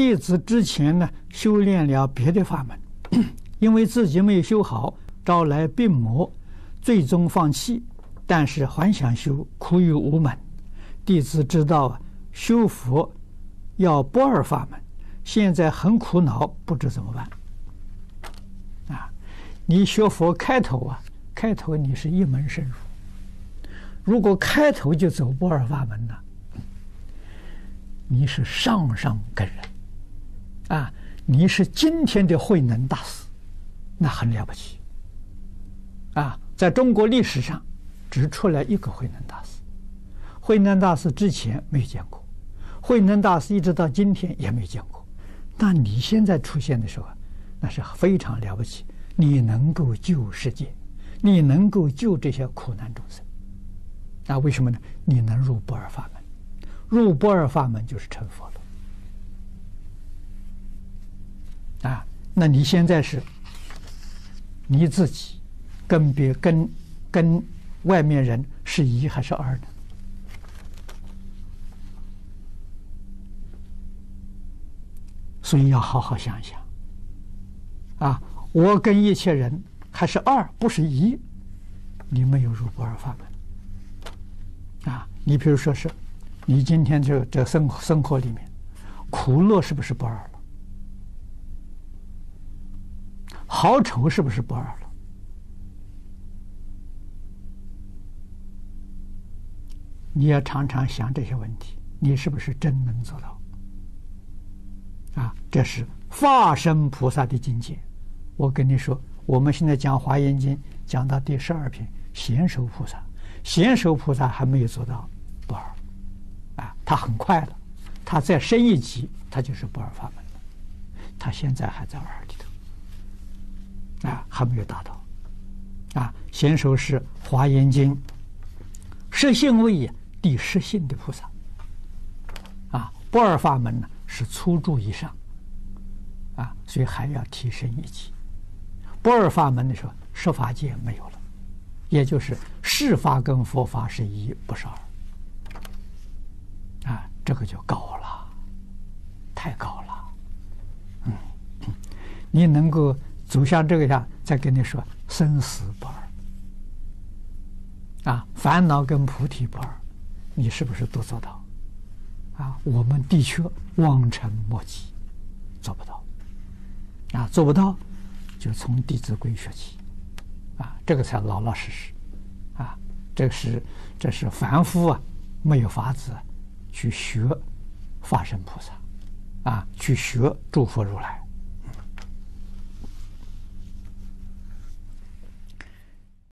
弟子之前呢，修炼了别的法门，因为自己没有修好，招来病魔，最终放弃。但是还想修，苦于无门。弟子知道修佛要不二法门，现在很苦恼，不知怎么办。你学佛开头你是一门深入，如果开头就走不二法门呢，你是上根人你是今天的慧能大师，那很了不起在中国历史上只出来一个慧能大师，慧能大师之前没见过，慧能大师一直到今天也没见过。那你现在出现的时候，那是非常了不起，你能够救世界，你能够救这些苦难众生为什么呢？你能入不二法门，入不二法门就是成佛了那你现在是你自己跟外面人是一还是二呢？所以要好好想一想我跟一切人还是二，不是一，你没有入不二法门你比如说是你今天这生活里面苦乐是不是不二了？好丑是不是不二了？你要常常想这些问题，你是不是真能做到这是法身菩萨的境界。我跟你说，我们现在讲《华严经》讲到第12品贤首菩萨，贤首菩萨还没有做到不二他很快了，他再升一级他就是不二法门了，他现在还在二里头还没有达到贤首是《华严经》十信位第10信的菩萨不二法门呢是初住以上所以还要提升一级。不二法门的时候，十法界没有了，也就是世法跟佛法是一，不是二这个就高了，太高了你能够走向这个样，再跟你说生死不二烦恼跟菩提不二，你是不是都做到我们的确望尘莫及，做不到做不到就从《弟子规》学起这个才老老实实这是凡夫没有法子去学法身菩萨去学诸佛如来